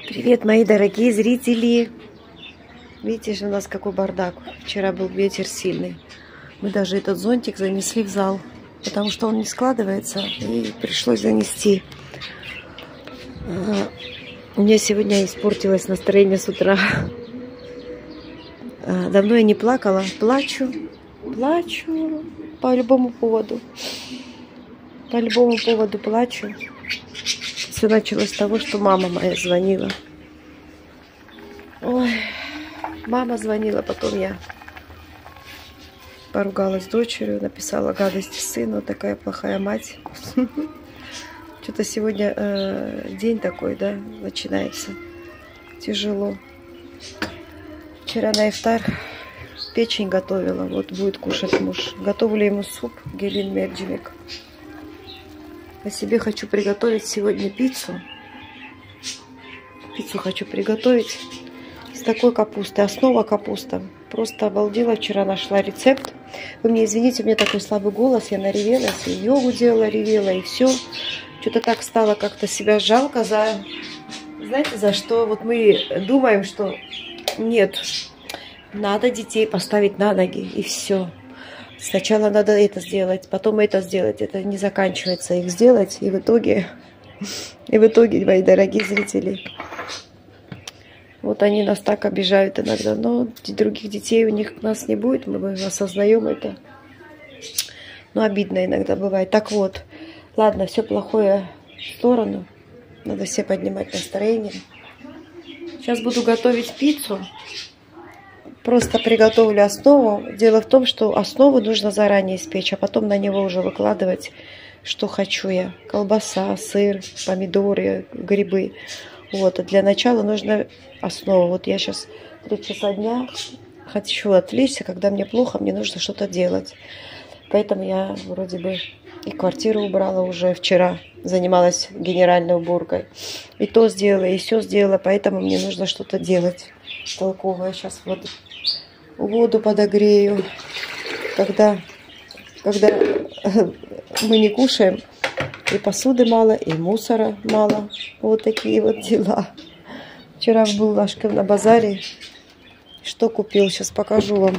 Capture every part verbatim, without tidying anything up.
Привет, мои дорогие зрители! Видите же, у нас какой бардак. Вчера был ветер сильный. Мы даже этот зонтик занесли в зал, потому что он не складывается, и пришлось занести. У меня сегодня испортилось настроение с утра. Давно я не плакала. Плачу, плачу по любому поводу. По любому поводу плачу. Все началось с того, что мама моя звонила. Ой, мама звонила, потом я поругалась с дочерью, написала гадости сыну, такая плохая мать. Что-то сегодня э, день такой, да, начинается. Тяжело. Вчера на ифтар печень готовила, вот будет кушать муж. Готовлю ему суп гелин мерджимек. А себе хочу приготовить сегодня пиццу. Пиццу хочу приготовить с такой капустой. Основа капуста. Просто обалдела. Вчера нашла рецепт. Вы мне извините, у меня такой слабый голос. Я наревелась. И йогу делала, ревела, и все. Что-то так стало как-то себя жалко за... Знаете, за что? Вот мы думаем, что нет, надо детей поставить на ноги. И все. Сначала надо это сделать, потом это сделать. Это не заканчивается их сделать. И в итоге, и в итоге, мои дорогие зрители, вот они нас так обижают иногда. Но других детей у них у нас не будет. Мы осознаем это. Но обидно иногда бывает. Так вот, ладно, все плохое в сторону. Надо все поднимать настроение. Сейчас буду готовить пиццу. Просто приготовлю основу. Дело в том, что основу нужно заранее испечь, а потом на него уже выкладывать, что хочу я. Колбаса, сыр, помидоры, грибы. Вот. А для начала нужно основу. Вот я сейчас три часа дня хочу отвлечься. Когда мне плохо, мне нужно что-то делать. Поэтому я вроде бы и квартиру убрала уже вчера. Занималась генеральной уборкой. И то сделала, и все сделала. Поэтому мне нужно что-то делать толковое. Сейчас вот воду подогрею. Когда, когда мы не кушаем, и посуды мало, и мусора мало. Вот такие вот дела. Вчера был Лашков на базаре. Что купил? Сейчас покажу вам.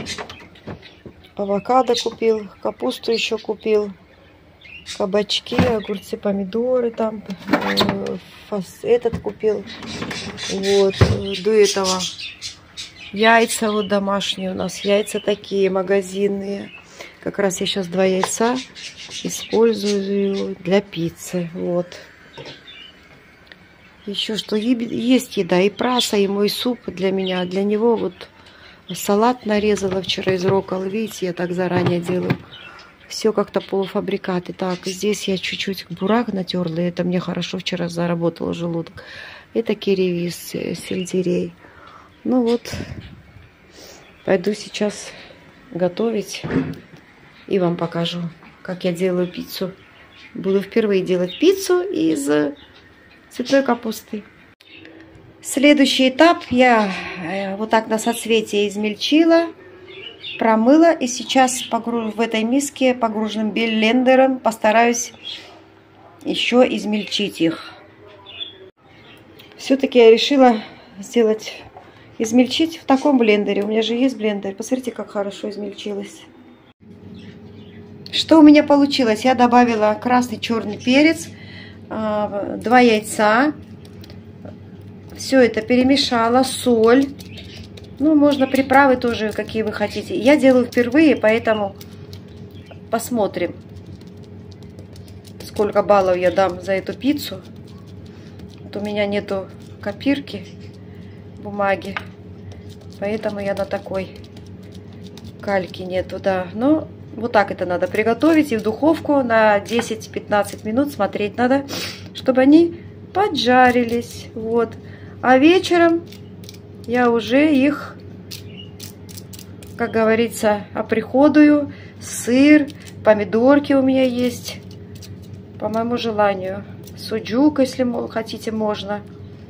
Авокадо купил, капусту еще купил, кабачки, огурцы, помидоры там, этот купил. Вот, до этого яйца вот домашние у нас, яйца такие магазинные. Как раз я сейчас два яйца использую для пиццы. Вот. Еще что, есть еда, и праса, и мой суп для меня, для него вот салат нарезала вчера из роккола. Видите, я так заранее делаю. Все как-то полуфабрикаты. Так, здесь я чуть-чуть бурак натерла. Это мне хорошо вчера заработал желудок. Это кириевис, сельдерей. Ну вот, пойду сейчас готовить и вам покажу, как я делаю пиццу. Буду впервые делать пиццу из цветной капусты. Следующий этап я вот так на соцветие измельчила, промыла, и сейчас погруж... в этой миске погруженным блендером постараюсь еще измельчить их. Все-таки я решила сделать, измельчить в таком блендере. У меня же есть блендер. Посмотрите, как хорошо измельчилось. Что у меня получилось? Я добавила красный, черный перец, два яйца. Все это перемешала, соль. Ну, можно приправы тоже, какие вы хотите. Я делаю впервые, поэтому посмотрим, сколько баллов я дам за эту пиццу. Вот у меня нету копирки, бумаги, поэтому я на такой кальке нету, да. Ну, вот так это надо приготовить, и в духовку на десять-пятнадцать минут смотреть надо, чтобы они поджарились. Вот. А вечером я уже их, как говорится, оприходую. Сыр, помидорки у меня есть, по моему желанию. Суджук, если хотите, можно.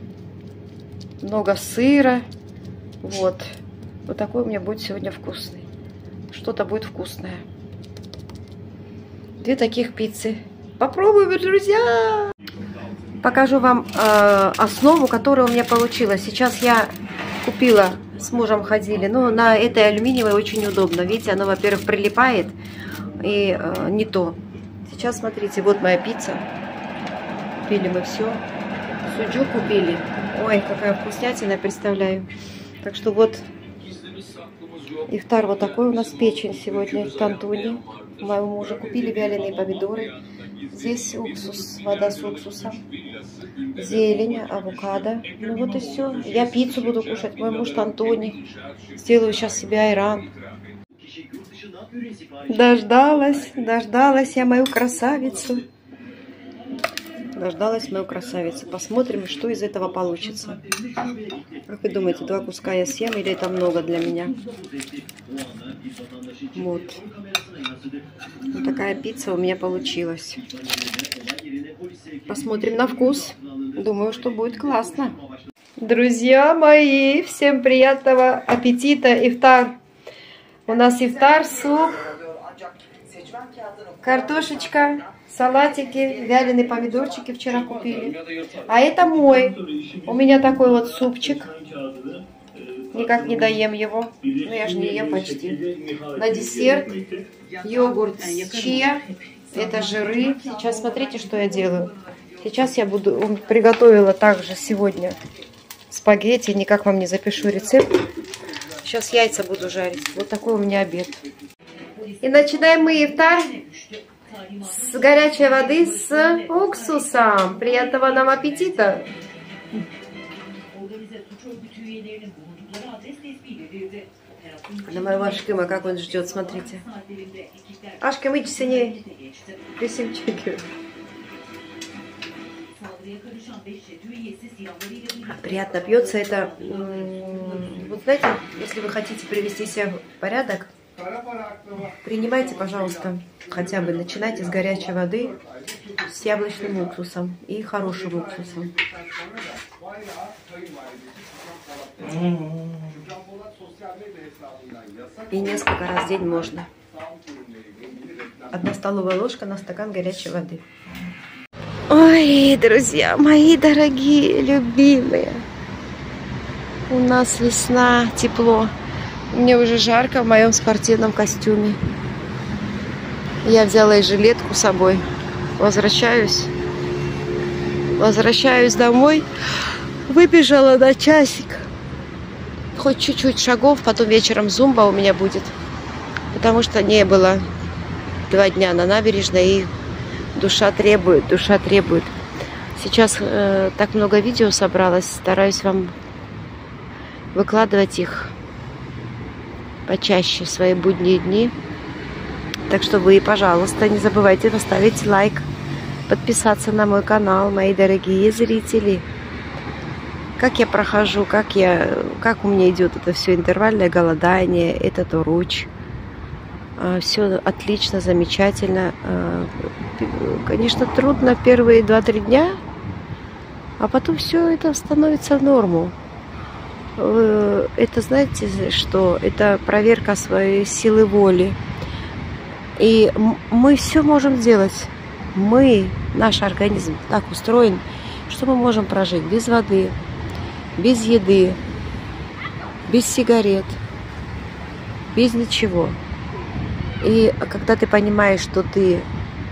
Много сыра. Вот. Вот такой у меня будет сегодня вкусный. Что-то будет вкусное. Две таких пиццы. Попробуем, друзья! покажу вам э, основу, которая у меня получилась. Сейчас я купила, с мужем ходили, но на этой алюминиевой очень удобно. Видите, оно, во-первых, прилипает и э, не то. Сейчас, смотрите, вот моя пицца. Купили мы все. Суджу купили. Ой, какая вкуснятина, представляю. Так что вот ифтар вот такой у нас, печень сегодня, тантуни. Моему мужу купили вяленые помидоры. Здесь уксус, вода с уксусом, зелень, авокадо. Ну вот и все. Я пиццу буду кушать, мой муж тантуни. Сделаю сейчас себе айран. Дождалась, дождалась я мою красавицу. Дождалась мою красавицу. Посмотрим, что из этого получится. Как вы думаете, два куска я съем или это много для меня? Вот. Вот такая пицца у меня получилась. Посмотрим на вкус. Думаю, что будет классно. Друзья мои, всем приятного аппетита. Ифтар. У нас ифтар, суп, картошечка, салатики, вяленые помидорчики вчера купили. А это мой. У меня такой вот супчик. Никак не доем его. Ну, я же не ем почти. На десерт йогурт с чиа. Это жиры. Сейчас смотрите, что я делаю. Сейчас я буду... Приготовила также сегодня спагетти. Никак вам не запишу рецепт. Сейчас яйца буду жарить. Вот такой у меня обед. И начинаем мы ифтар с горячей воды с уксусом. Приятного нам аппетита! На моего Ашкыма, как он ждет, смотрите. Ашкым, иди сильнее. Ресимчики. Приятно пьется это. Вот знаете, если вы хотите привести себя в порядок, принимайте, пожалуйста, хотя бы начинайте с горячей воды с яблочным уксусом и хорошим уксусом. И несколько раз в день можно. Одна столовая ложка на стакан горячей воды. Ой, друзья мои дорогие, любимые. У нас весна, тепло. Мне уже жарко в моем спортивном костюме. Я взяла и жилетку с собой. Возвращаюсь. Возвращаюсь домой. Выбежала на часик. Хоть чуть-чуть шагов, потом вечером зумба у меня будет. Потому что не было два дня на набережной, и душа требует, душа требует. Сейчас э, так много видео собралось, стараюсь вам выкладывать их почаще в свои будние дни. Так что вы, пожалуйста, не забывайте поставить лайк, подписаться на мой канал, мои дорогие зрители. Как я прохожу, как, я, как у меня идет это все интервальное голодание, этот уруч. Все отлично, замечательно. Конечно, трудно первые два-три дня, а потом все это становится в норму. Это, знаете, что? Это проверка своей силы воли. И мы все можем сделать. Мы, наш организм так устроен, что мы можем прожить без воды, без еды, без сигарет, без ничего. И когда ты понимаешь, что ты,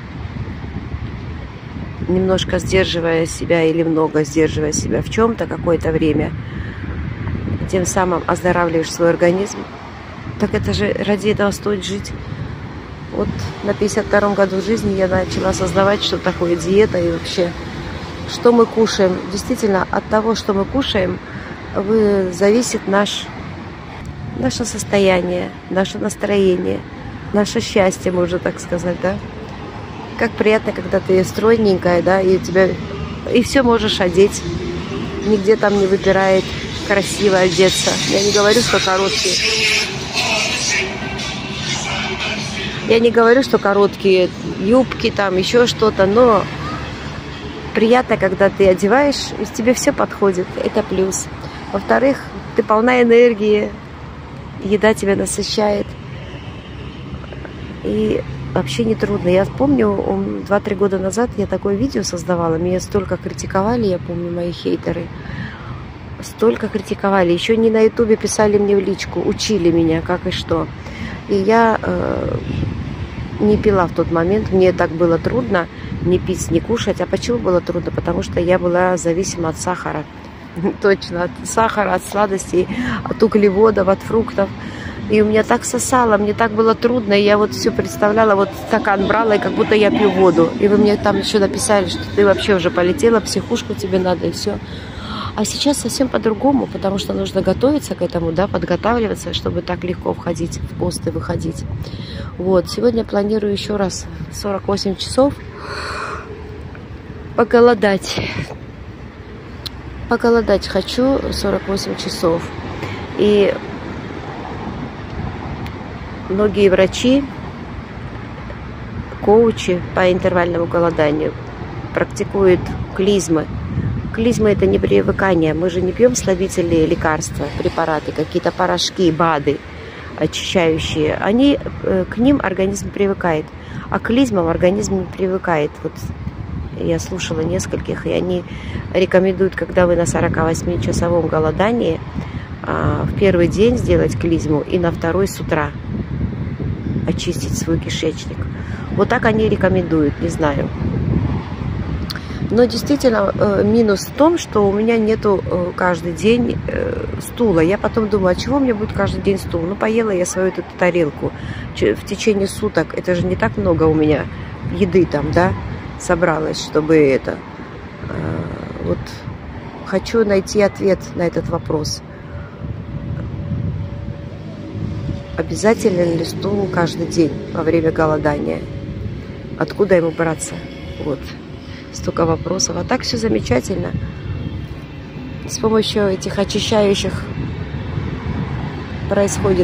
немножко сдерживая себя или много сдерживая себя в чем-то какое-то время, тем самым оздоравливаешь свой организм, так это же ради этого стоит жить. Вот на пятьдесят втором году жизни я начала осознавать, что такое диета и вообще, что мы кушаем. Действительно, от того, что мы кушаем, зависит наш, наше состояние, наше настроение, наше счастье, можно так сказать, да. Как приятно, когда ты стройненькая, да, и у тебя и все можешь одеть, нигде там не выпирает, красиво одеться. Я не говорю, что короткие. Я не говорю, что короткие юбки, там еще что-то, но приятно, когда ты одеваешь, и тебе все подходит. Это плюс. Во-вторых, ты полна энергии, еда тебя насыщает. И вообще не трудно. Я помню, два-три года назад я такое видео создавала, меня столько критиковали, я помню, мои хейтеры. Столько критиковали. Еще не на ютубе писали мне в личку, учили меня, как и что. И я э, не пила в тот момент. Мне так было трудно не пить, не кушать. А почему было трудно? Потому что я была зависима от сахара. Точно, от сахара, от сладостей, от углеводов, от фруктов. И у меня так сосало, мне так было трудно. И я вот все представляла, вот стакан брала, и как будто я пью воду. И вы мне там еще написали, что ты вообще уже полетела, психушку тебе надо, и все. А сейчас совсем по-другому, потому что нужно готовиться к этому, да, подготавливаться, чтобы так легко входить в пост и выходить. Вот, сегодня планирую еще раз сорок восемь часов поголодать. Поголодать хочу сорок восемь часов. И многие врачи, коучи по интервальному голоданию практикуют клизмы. Клизма – это не привыкание. Мы же не пьем слабительные лекарства, препараты, какие-то порошки, БАДы очищающие. Они, к ним организм привыкает, а к клизмам организм не привыкает. Вот я слушала нескольких, и они рекомендуют, когда вы на сорокавосьмичасовом голодании, в первый день сделать клизму и на второй с утра очистить свой кишечник. Вот так они рекомендуют, не знаю. Но действительно минус в том, что у меня нету каждый день стула. Я потом думаю, а чего мне будет каждый день стул? Ну, поела я свою эту тарелку в течение суток. Это же не так много у меня еды там, да, собралось, чтобы это... Вот хочу найти ответ на этот вопрос. Обязателен ли стул каждый день во время голодания? Откуда ему браться? Вот. Столько вопросов. А так все замечательно. С помощью этих очищающих происходят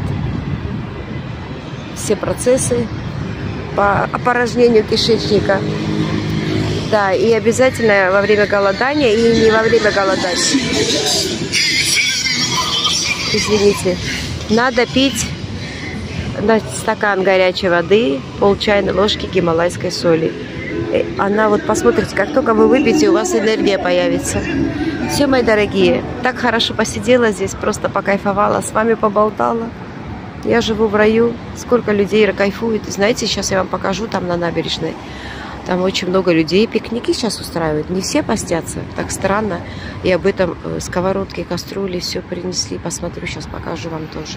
все процессы по опорожнению кишечника. Да, и обязательно во время голодания и не во время голодания. Извините. Надо пить на стакан горячей воды пол чайной ложки гималайской соли. Она вот, посмотрите, как только вы выпьете, у вас энергия появится. Все, мои дорогие, так хорошо посидела здесь, просто покайфовала, с вами поболтала. Я живу в раю, сколько людей кайфует. И знаете, сейчас я вам покажу там на набережной. Там очень много людей, пикники сейчас устраивают. Не все постятся, так странно. И об этом сковородки, кастрюли, все принесли. Посмотрю, сейчас покажу вам тоже.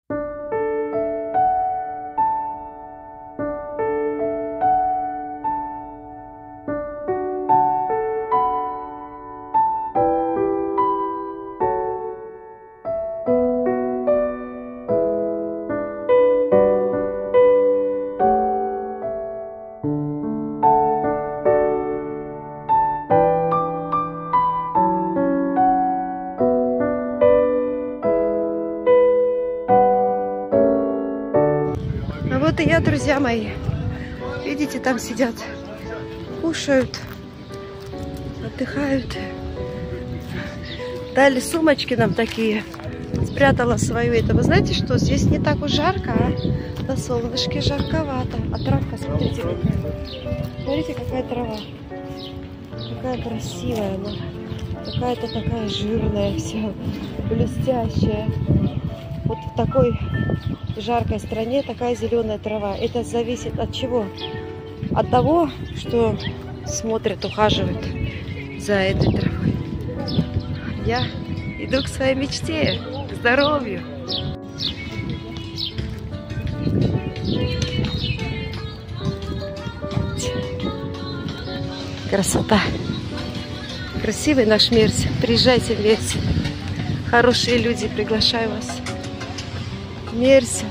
Вот и я, друзья мои. Видите, там сидят, кушают, отдыхают. Дали сумочки нам такие. Спрятала свою это. Вы знаете, что здесь не так уж жарко, а на солнышке жарковато. А травка, смотрите, какая. Смотрите, какая трава. Какая красивая она. Какая-то такая жирная вся, блестящая. Вот в такой жаркой стране такая зеленая трава. Это зависит от чего? От того, что смотрят, ухаживают за этой травой. Я иду к своей мечте, к здоровью. Красота. Красивый наш Мерсин. Приезжайте в Мерсин. Хорошие люди, приглашаю вас. Мерсин.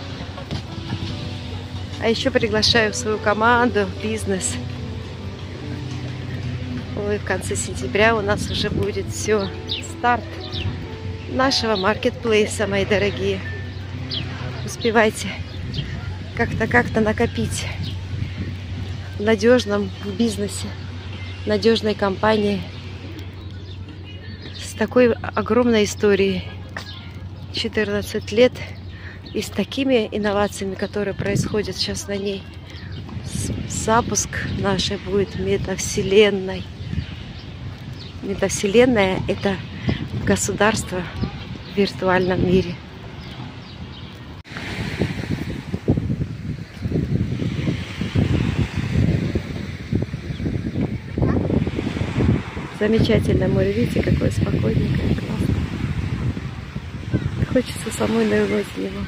А еще приглашаю в свою команду, в бизнес. Ой, в конце сентября у нас уже будет все. Старт нашего маркетплейса, мои дорогие. Успевайте как-то как-то накопить в надежном бизнесе, в надежной компании с такой огромной историей. четырнадцать лет. И с такими инновациями, которые происходят сейчас на ней, запуск нашей будет метавселенной. Метавселенная – это государство в виртуальном мире. Замечательное море, видите, какое спокойненькое, классное. Хочется самой нырнуть в него.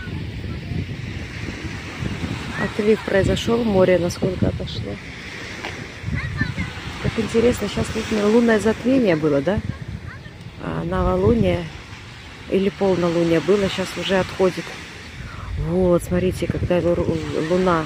Отлив произошел, море насколько отошло. Как интересно, сейчас лунное затмение было, да? А новолуние или полнолуние было, сейчас уже отходит. Вот, смотрите, когда луна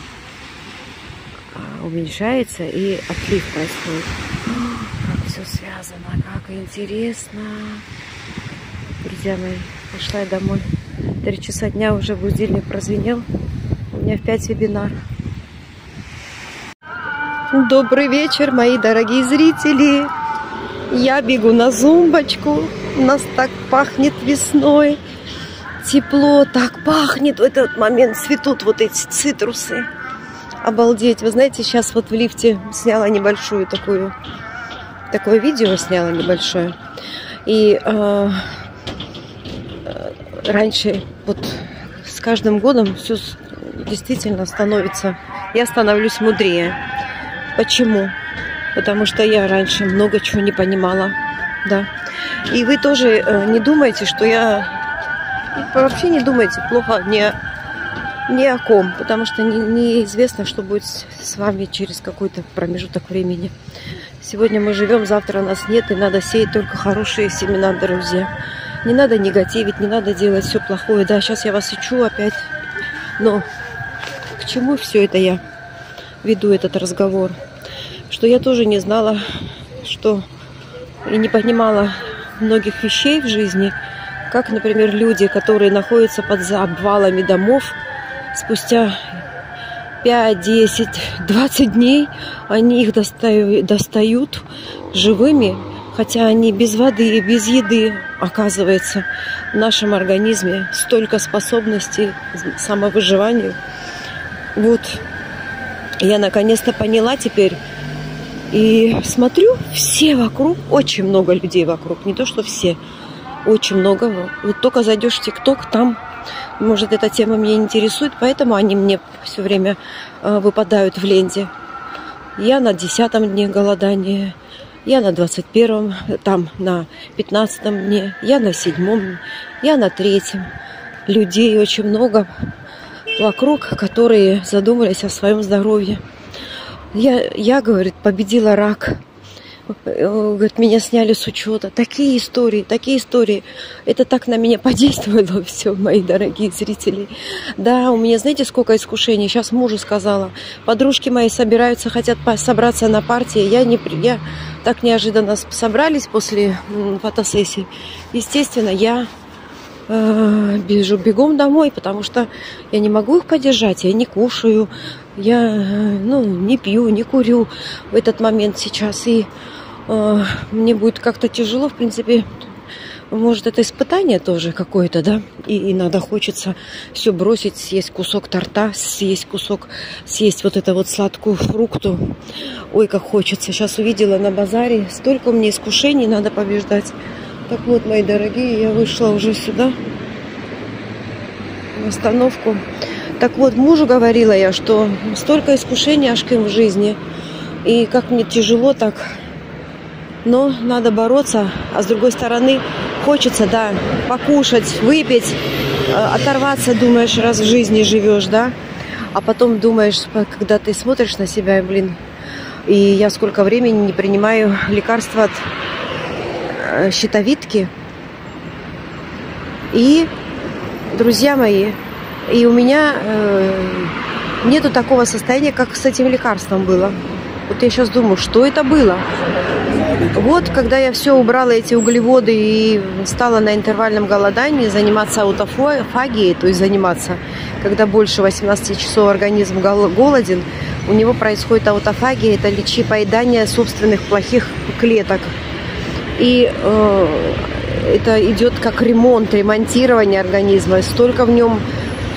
уменьшается и отлив происходит. Как все связано, как интересно. Друзья мои, пошла я домой. Три часа дня уже будильник прозвенел. У меня в пять вебинар. Добрый вечер, мои дорогие зрители. Я бегу на зумбочку. У нас так пахнет весной. Тепло, так пахнет. В этот момент цветут вот эти цитрусы. Обалдеть. Вы знаете, сейчас вот в лифте сняла небольшую такую... Такое видео сняла небольшое. И э, раньше, вот с каждым годом все действительно становится... Я становлюсь мудрее. Почему? Потому что я раньше много чего не понимала. Да. И вы тоже э, не думаете, что я... Вообще не думайте плохо ни о, ни о ком. Потому что неизвестно, что будет с вами через какой-то промежуток времени. Сегодня мы живем, завтра нас нет, и надо сеять только хорошие семена, друзья. Не надо негативить, не надо делать все плохое. Да, сейчас я вас учу опять. Но к чему все это я веду этот разговор? Что я тоже не знала, что и не понимала многих вещей в жизни. Как, например, люди, которые находятся под обвалами домов, спустя пять, десять, двадцать дней они их достают, достают живыми, хотя они без воды и без еды. Оказывается, в нашем организме столько способностей к самовыживанию. Вот, я наконец-то поняла теперь. И смотрю, все вокруг, очень много людей вокруг, не то что все, очень много. Вот только зайдешь в ТикТок, там... Может, эта тема меня интересует, поэтому они мне все время э, выпадают в ленте. Я на десятом дне голодания, я на двадцать первом, там на пятнадцатом дне, я на седьмом, я на третьем. Людей очень много вокруг, которые задумались о своем здоровье. Я, я говорит, победила рак. Говорит, меня сняли с учета. Такие истории, такие истории. Это так на меня подействовало все, мои дорогие зрители. Да, у меня, знаете, сколько искушений. Сейчас мужу сказала. Подружки мои собираются, хотят собраться на партии. Я, не, я так неожиданно собрались после фотосессии. Естественно, я э, бежу бегом домой, потому что я не могу их поддержать. Я не кушаю, я ну, не пью, не курю в этот момент сейчас. И мне будет как-то тяжело, в принципе, может, это испытание тоже какое-то, да, и иногда хочется все бросить, съесть кусок торта, съесть кусок, съесть вот это вот сладкую фрукту. Ой, как хочется. Сейчас увидела на базаре, столько мне искушений надо побеждать. Так вот, мои дорогие, я вышла уже сюда, в остановку. Так вот, мужу говорила я, что столько искушений ашким в жизни, и как мне тяжело так... Но надо бороться, а с другой стороны хочется, да, покушать, выпить, оторваться, думаешь, раз в жизни живешь, да, а потом думаешь, когда ты смотришь на себя, блин, и я сколько времени не принимаю лекарства от щитовидки, и, друзья мои, и у меня э, нету такого состояния, как с этим лекарством было. Вот я сейчас думаю, что это было? Вот, когда я все убрала, эти углеводы, и стала на интервальном голодании заниматься аутофагией, то есть заниматься, когда больше восемнадцати часов организм голоден, у него происходит аутофагия, это лечи поедание собственных плохих клеток. И э, это идет как ремонт, ремонтирование организма. Столько в нем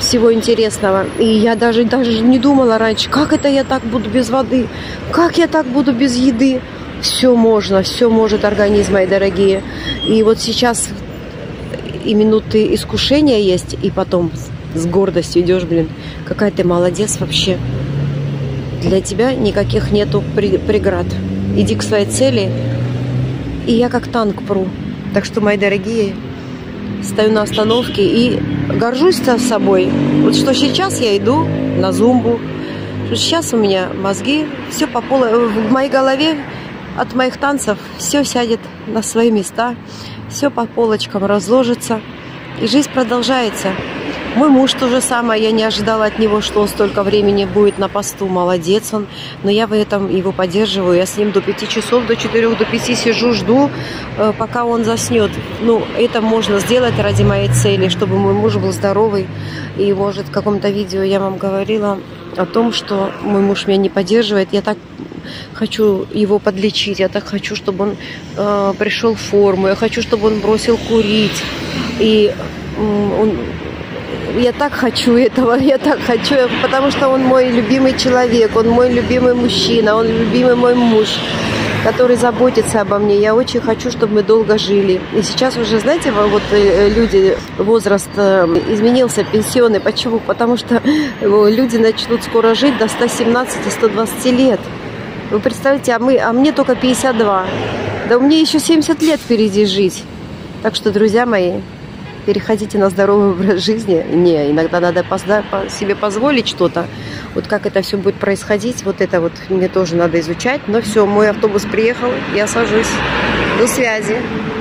всего интересного. И я даже, даже не думала раньше, как это я так буду без воды, как я так буду без еды. Все можно, все может организм, мои дорогие. И вот сейчас и минуты искушения есть, и потом с гордостью идешь, блин, какая ты молодец вообще. Для тебя никаких нету преград. Иди к своей цели, и я как танк пру. Так что, мои дорогие, стою на остановке и горжусь собой. Вот что сейчас я иду на зумбу, что сейчас у меня мозги, все по полу, в моей голове от моих танцев все сядет на свои места, все по полочкам разложится, и жизнь продолжается. Мой муж то же самое, я не ожидала от него, что он столько времени будет на посту, молодец он, но я в этом его поддерживаю, я с ним до пяти часов, до четырех, до пяти сижу, жду, пока он заснет. Ну, это можно сделать ради моей цели, чтобы мой муж был здоровый, и, может, в каком-то видео я вам говорила о том, что мой муж меня не поддерживает, я так хочу его подлечить, я так хочу, чтобы он э, пришел в форму, я хочу, чтобы он бросил курить, и э, он... Я так хочу этого, я так хочу, потому что он мой любимый человек, он мой любимый мужчина, он любимый мой муж, который заботится обо мне. Я очень хочу, чтобы мы долго жили. И сейчас уже, знаете, вот люди, возраст изменился, пенсионный. Почему? Потому что люди начнут скоро жить до ста семнадцати — ста двадцати лет. Вы представляете, а, мы, а мне только пятьдесят два. Да у меня еще семьдесят лет впереди жить. Так что, друзья мои, переходите на здоровый образ жизни. Не, иногда надо себе позволить что-то. Вот как это все будет происходить, вот это вот мне тоже надо изучать. Но все, мой автобус приехал, я сажусь. До связи.